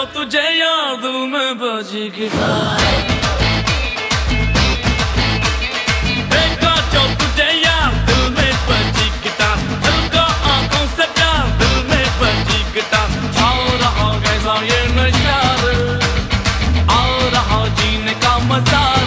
तुझे यार दिल में बजी गिटार, देखा जो तुझे यार दिल में बजी गिटार, दिल का आंखों से प्यार दिल में बजी गिटार। आओ रहा कैसा ये नशा, आओ रहा जीने का मजा।